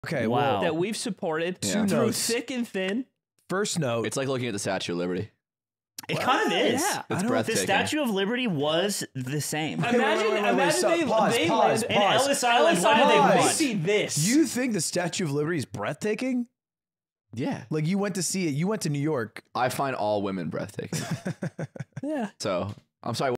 Okay, Wow. well, that we've supported Yeah. through Notes. thick and thin. first note. It's like looking at the Statue of Liberty. It kind of is. Yeah. It's The breathtaking. Statue of Liberty was the same. Imagine stop. they Pause, land pause, in pause. Ellis Island. Why Pause. did they see this? You think the Statue of Liberty is breathtaking? Yeah. Like you went to see it. You went to New York. I find all women breathtaking. Yeah. So I'm sorry.